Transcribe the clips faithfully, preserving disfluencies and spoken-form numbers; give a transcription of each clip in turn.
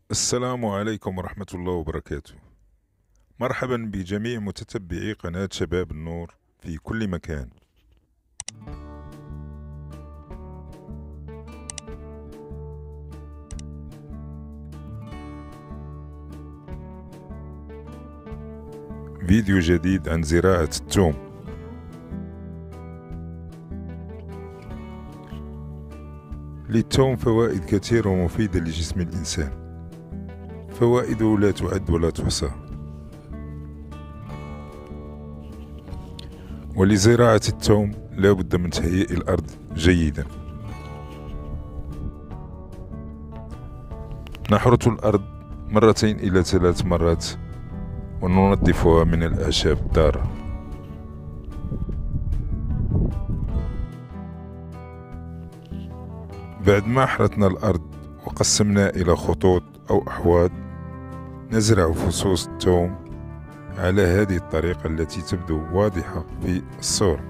السلام عليكم ورحمة الله وبركاته. مرحبا بجميع متتبعي قناة شباب النور في كل مكان. فيديو جديد عن زراعة الثوم. للثوم فوائد كثيرة ومفيدة لجسم الإنسان، فوائده لا تعد ولا تحصى. ولزراعة الثوم لا بد من تهيئ الأرض جيدا. نحرث الأرض مرتين إلى ثلاث مرات وننظفها من الأعشاب الضارة. بعد ما حرثنا الأرض وقسمناها إلى خطوط أو أحواض، نزرع فصوص الثوم على هذه الطريقة التي تبدو واضحة في الصورة.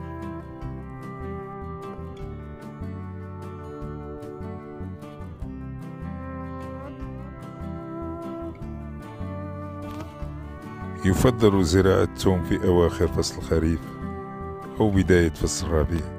يفضل زراعة الثوم في أواخر فصل الخريف أو بداية فصل الربيع.